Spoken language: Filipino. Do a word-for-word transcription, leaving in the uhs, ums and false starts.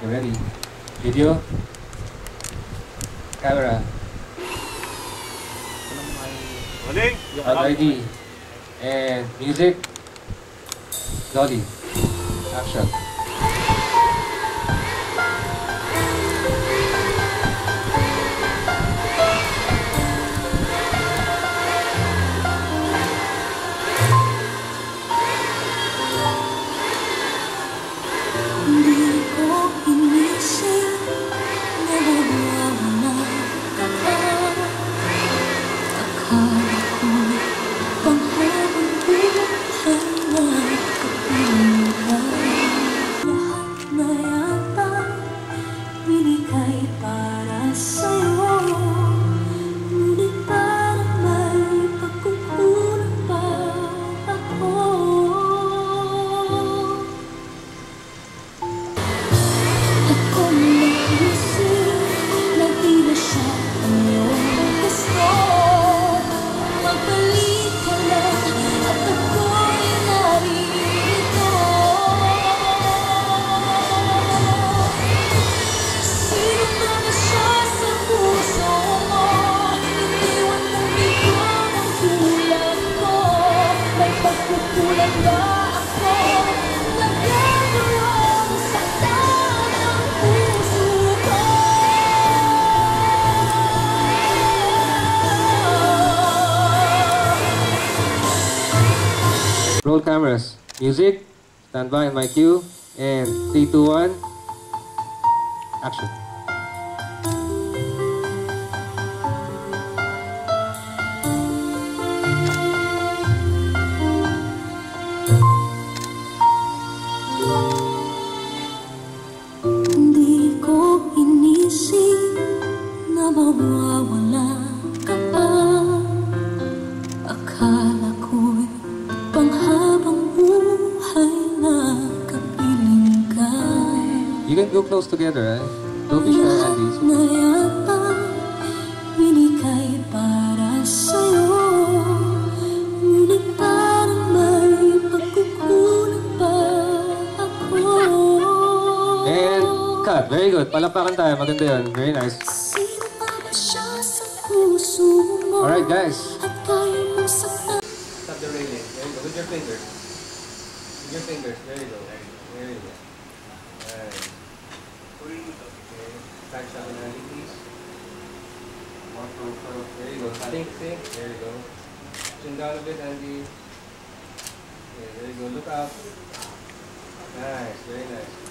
You ready? Video. Camera. Rolling. Ready. And music. Dolly. Action. Roll cameras. Music. Stand by on my cue. And three, two, one. Action. Hindi ko inisip na mawawala ka pa. Akala ko'y panghabang buhay na kapiling ka. You can go close together, eh? Don't be shy, Andy. Na yata binigay para sa'yo, ngunit parang may pagkukulang pa ako. And cut. Very good. Palapakan tayo. Maganda yun. Very nice. Sino pa ba siya sa puso mo? Alright, guys. At kaya mong saktan. Stop the railing. There you go. With your fingers. With your fingers. There you go. There you go. Alright. Okay. Back shot in early, please. More profile. There you go. Think, think. There you go. Chin down a bit, Andy. Okay, there you go. Look up. Nice. Very nice.